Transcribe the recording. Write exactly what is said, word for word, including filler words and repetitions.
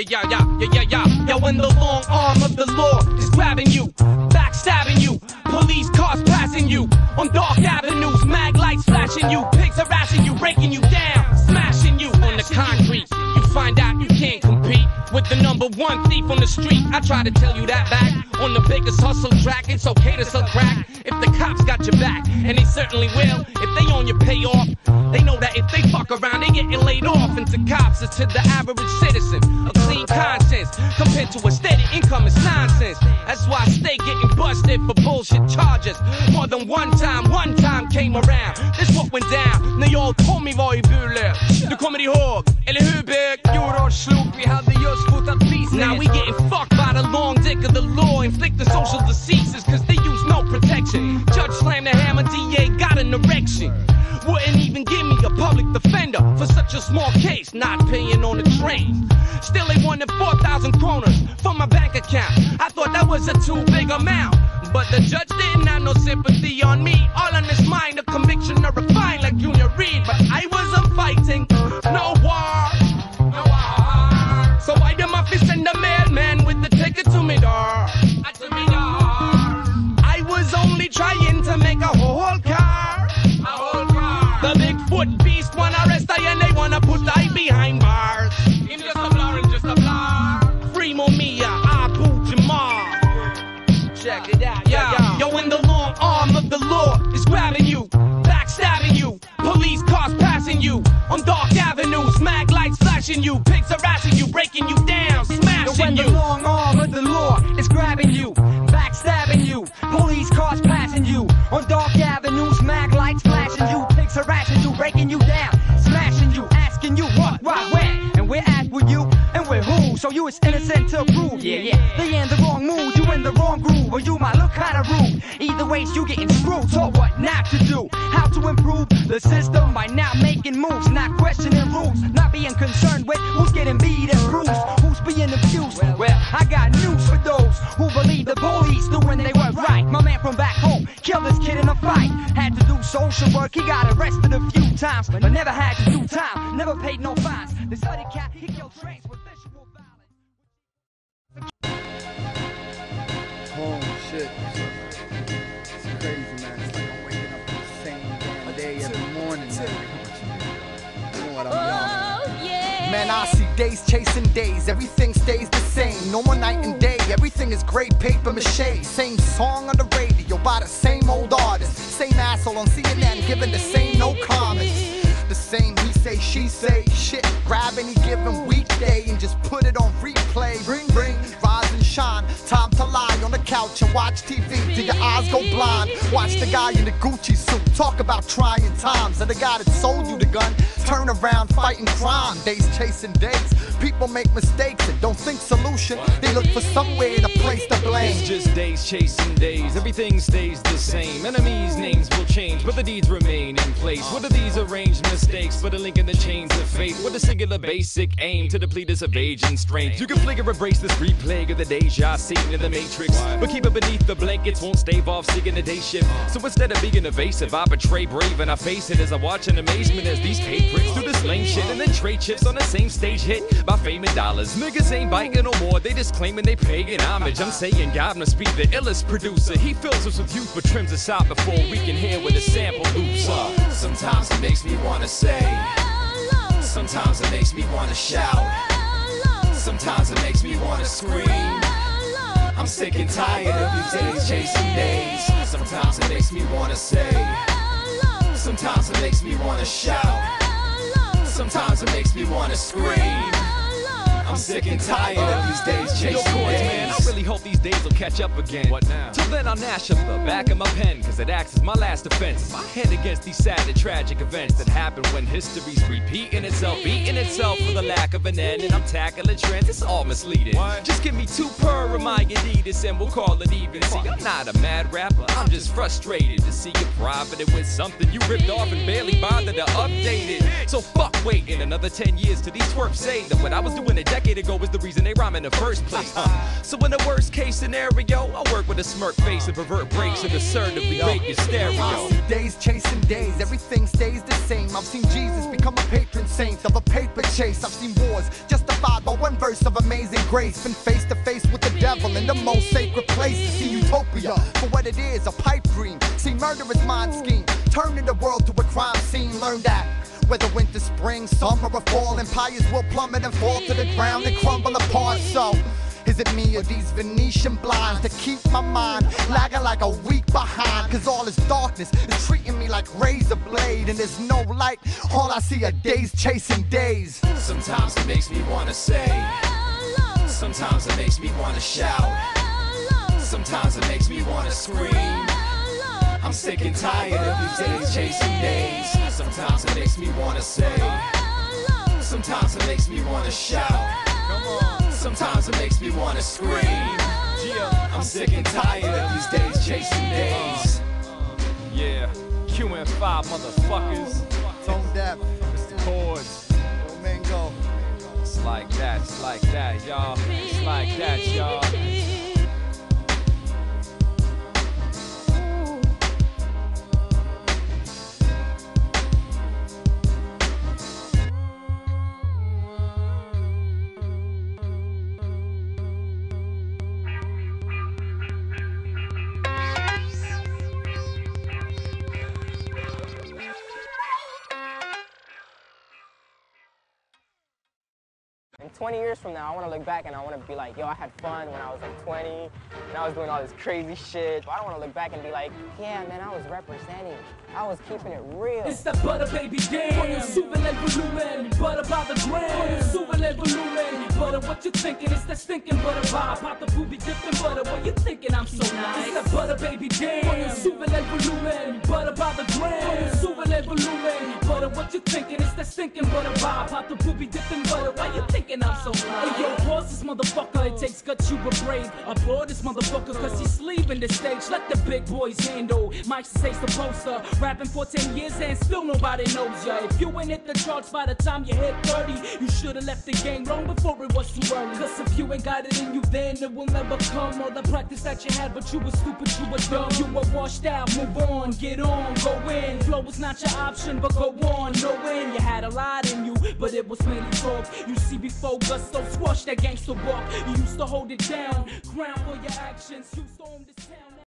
yeah, yeah, yeah, yeah, yeah, yeah. Yo, when the long arm of the law is grabbing you, backstabbing you, police cars passing you, on dark avenues, mag lights flashing you, pigs harassing you, breaking you down, smashing you on the concrete. You find out you can't compete with the number one thief on the street. I try to tell you that back on the biggest hustle track. It's okay to sell crack if the cops got your back, and they certainly will if they on your payoff. They know that if they fuck around, they getting laid off. And to cops, it's to the average citizen a clean conscience compared to a steady income is nonsense. That's why I stay getting busted for bullshit charges. More than one time, one time came around. This what went down när jag och Tommy var i Burlöv. Du kommer ihåg, eller hur big? Fjolårs slog, vi hade just fotat priset. Now we getting fucked by the long dick of the law, inflicting social diseases cause they use no protection. Judge slammed the hammer, D A got an erection. Wouldn't even give me a public defender for such a small case, not paying on the train. Still they wanted four thousand kroners from my bank account. I thought that was a too big amount, but the judge didn't have no sympathy on me. All on his mind, a conviction or a fine like Junior Reid. But I wasn't fighting no war, no war. So why the mafia send the mailman with the ticket to me door? To me door. I was only trying to make a whole car, a whole car. The Bigfoot beast wanna arrest I and they wanna put I behind bars. Him just a blur and just a blur. Free Mumia, Abu Jamal. Check it out, yeah, yeah. Yo, when the long arm of the law is grabbing you, backstabbing you, police cars passing you, on dark avenues, mag lights flashing you, pigs harassing you, breaking you down, smashing when you. The long arm of the law is grabbing you, backstabbing you, police cars passing you, on dark avenues, mag lights flashing you, pigs harassing you, breaking you down, smashing you, asking you what, why, where, and we're at with you, and we're who, so you is innocent to prove, yeah, yeah, they in the wrong mood, you in the wrong groove, or you might look kinda rude, either way you getting screwed, taught what not to do, how to improve the system by not making moves, not questioning rules, not being concerned with who's getting beat and bruised, who's being abused, well, I got news for those who believe the police doing they work right, my man from back home, killed this kid in a fight, had to do social work, he got arrested a few times, but never had to do time, never paid no fines, this other cat, he killed trains with visual violence. Oh shit. It's crazy, man. It's like I'm waking up the same damn day every morning, man. You know what I'm Oh, yeah. Man, I see days chasing days, everything stays the same. No more night and day, everything is gray paper mache. Same song on the radio by the same old artist. Same asshole on C N N giving the same no comments. The same he say, she say, shit. Grab any given weekday and just put it on replay. Ring, ring, rise and shine. Time to lie on the couch and watch T V till your eyes go blind. Watch the guy in the Gucci suit talk about trying times. And the guy that sold you the gun turn around fighting crime. Days chasing days. People make mistakes and don't think solution. They look for somewhere to place the blame. It's just days chasing days. Everything stays the same. Enemies' names will change, but the deeds remain in place. What are these arranged mistakes? But a link in the chains of fate. With a singular basic aim to deplete us of age and strength. You can flick or embrace this replay of the deja seen in the Matrix. But keep it beneath the blankets, won't stave off seeking the day shift. So instead of being evasive, I betray brave and I face it as I watch in amazement as these pay pricks do this lame shit and then trade chips on the same stage hit by fame and dollars. Niggas ain't biting no more, they just claiming they paying homage. I'm saying God must be the illest producer. He fills us with youth but trims us out before we can hear where the sample loops are. Sometimes it makes me wanna say, sometimes it makes me wanna shout, sometimes it makes me wanna scream. I'm sick and tired of these days chasing days. Sometimes it makes me wanna say, sometimes it makes me wanna shout, sometimes it makes me wanna scream. I'm sick and tired of these days chasing Yo, boys, days. Man, I really hope these days will catch up again. What now? Till then I'll gnash up the back of my pen, cause it acts as my last defense. My head against these sad and tragic events that happen when history's repeating itself, beating itself for the lack of an end. And I'm tackling trends, it's all misleading. What? Just give me two per of my Adidas and we'll call it even. See, I'm not a mad rapper, I'm just frustrated to see you profiting with something you ripped off and barely bothered to update it. So fuck waiting another ten years till these twerps say that what I was doing a decade ago was the reason they rhyme in the first place. Uh, so in the worst case scenario, I work with a smirk face and pervert breaks and assertively make your stereo. Days chasing days, everything stays the same. I've seen Jesus become a patron saint of a paper chase. I've seen wars justified by one verse of amazing grace. Been face to face with the devil in the most sacred place. To see utopia for what it is, a pipe dream. See murderous mind scheme, turning the world to a crime scene. Learn that whether winter, spring, summer or fall, empires will plummet and fall to the ground and crumble apart. So is it me or these Venetian blinds that keep my mind lagging like a week behind? Cause all this darkness is treating me like razor blade, and there's no light, all I see are days chasing days. Sometimes it makes me wanna say, sometimes it makes me wanna shout, sometimes it makes me wanna scream. I'm sick and tired of these days chasing days. Sometimes it makes me wanna say, sometimes it makes me wanna shout, sometimes it makes me wanna scream. I'm sick and tired of these days chasing days. Yeah, Q M five motherfuckers. Tone deaf, Mister Chords. Yo Mango. It's like that, it's like that, y'all. It's like that, y'all. And twenty years from now, I want to look back and I want to be like, yo, I had fun when I was like twenty, and I was doing all this crazy shit. But I don't want to look back and be like, yeah, man, I was representing. I was keeping it real. It's that butter, baby, damn. Suben el volumen, butter by the gram. Suben el volumen, butter, what you thinking? It's that stinking butter vibe. Pop the booby dipping butter, what you thinking? I'm so nice. It's that butter, baby, damn. Suben el volumen, butter by the gram. Suben el volumen, butter, what you thinking? It's that stinking butter vibe. Pop the booby dipping butter, why you thinking I'm so nice? Hey, yo, pause this motherfucker, it takes guts, you were brave. Applaud this motherfucker, cause he's leaving the stage. Let the big boys handle. Mike says the poster. Rapping for ten years and still nobody knows ya. If you ain't hit the charts by the time you hit thirty, you should've left the game long before it was too early. Cause if you ain't got it in you then, it will never come. All the practice that you had, but you were stupid, you were dumb. You were washed out, move on, get on, go in. Flow was not your option, but go on, no win. You had a lot in you, but it was mainly talk. You see before Gusto squash that gangster walk. You used to hold it down, crown for your actions. You stormed this town.